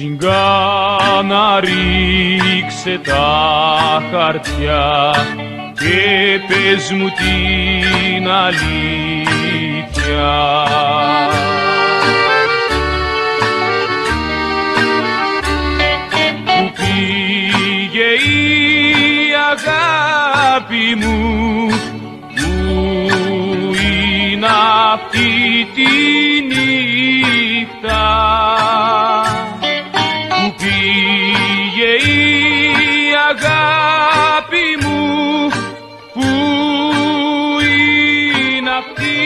Σιγά να ρίξε τα χαρτιά και πες μου την αλήθεια. Πού πήγε η αγάπη μου, πού είναι αυτή τη νύχτα, πού πήγε η αγάπη μου, πού είναι αυτή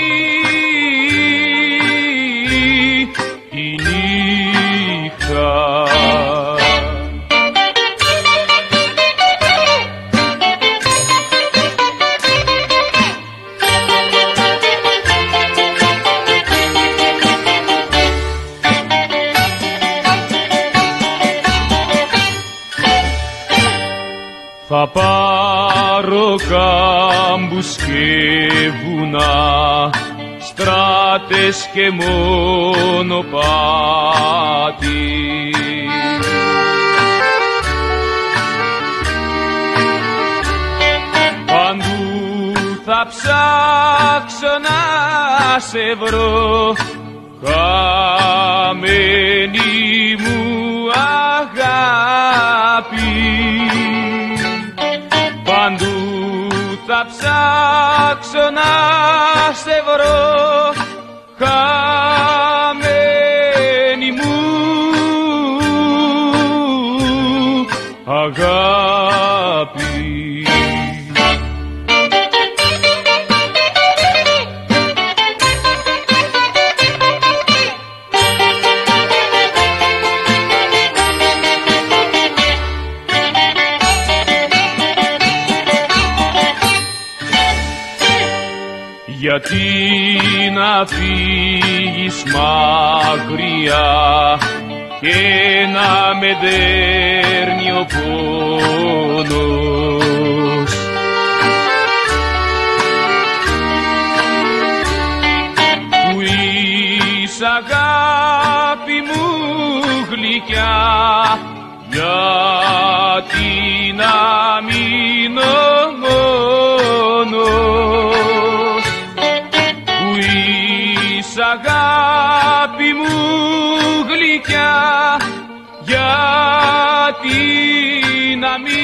η νύχτα. Θα πάρω κάμπους και βουνά, στράτες και μονοπάτι. Παντού θα ψάξω να σε βρω, χαμένη μου αγάπη. Παντού θα ψάξω να σε βρω, χαμένη μου αγάπη. Γιατί να φύγεις μακριά και να με δέρνει ο πόνος, που είσαι αγάπη μου γλυκιά, γιατί να μείνω μόνος, αγάπη μου γλυκιά, γιατί να μην